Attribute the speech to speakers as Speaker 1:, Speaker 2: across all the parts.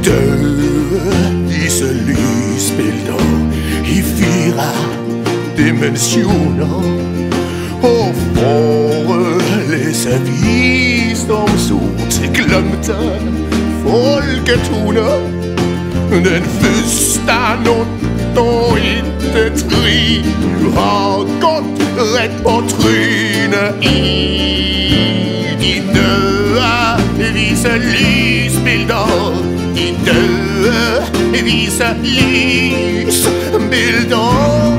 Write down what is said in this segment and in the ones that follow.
Speaker 1: disse lysbilleder i 4 dimensioner og forelæser visdomsord til glemte folketoner. Den første not og intet trin har gått rett på trynet i de døde viser lysbilder. De døde viser lysbilder.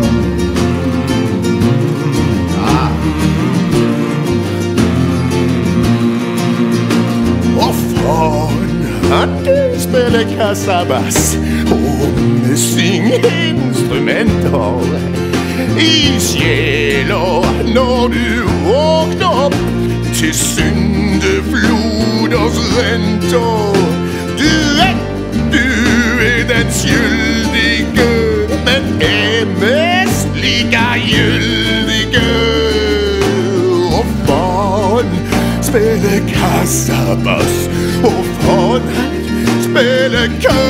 Speaker 1: Han spiller kassabass og med syngeinstrumenter i sjæler når du våkner opp til syndefloders renter. Du er den skyldige, men er mest like gyldige. Og faen spiller kassabass, og faen spiller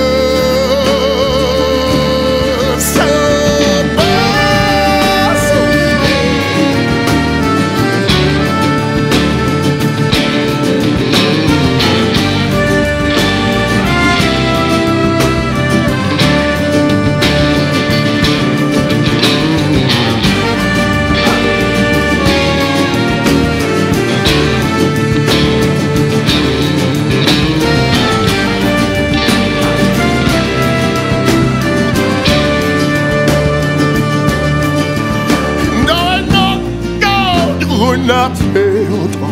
Speaker 1: kassabass. Grunner til å dra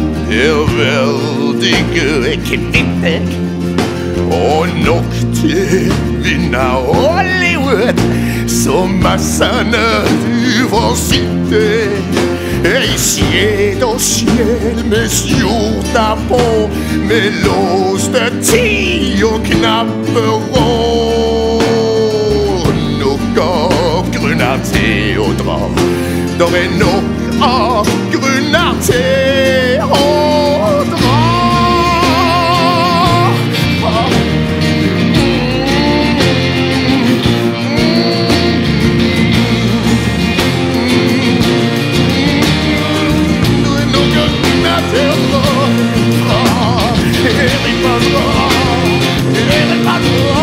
Speaker 1: verdige kvinner og nok til vinne Hollywood, så massene du får sitte i skjed og skjel med skjorta på, med låste tid og knapper og nok av grunner til å dra. Der er nok av grunner til å dra. Det er nok grunner til å dra.